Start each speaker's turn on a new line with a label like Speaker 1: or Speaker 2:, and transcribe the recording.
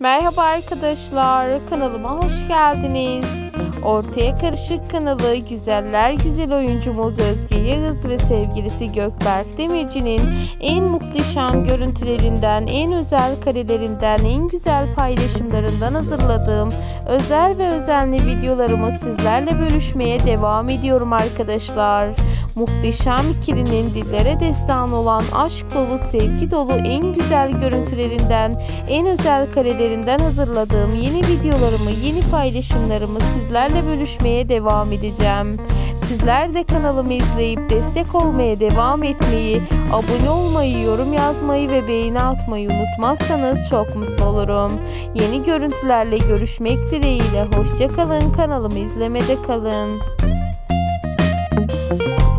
Speaker 1: Merhaba arkadaşlar, kanalıma hoş geldiniz. Ortaya Karışık kanalı güzeller güzel oyuncumuz Özge Yağız ve sevgilisi Gökberk Demirci'nin en muhteşem görüntülerinden, en özel karelerinden, en güzel paylaşımlarından hazırladığım özel ve özenli videolarımı sizlerle bölüşmeye devam ediyorum arkadaşlar. Muhteşem ikilinin dillere destan olan aşk dolu, sevgi dolu en güzel görüntülerinden, en özel karelerinden hazırladığım yeni videolarımı, yeni paylaşımlarımı sizlerle bölüşmeye devam edeceğim. Sizler de kanalımı izleyip destek olmaya devam etmeyi, abone olmayı, yorum yazmayı ve beğeni atmayı unutmazsanız çok mutlu olurum. Yeni görüntülerle görüşmek dileğiyle. Hoşça kalın, kanalımı izlemede kalın.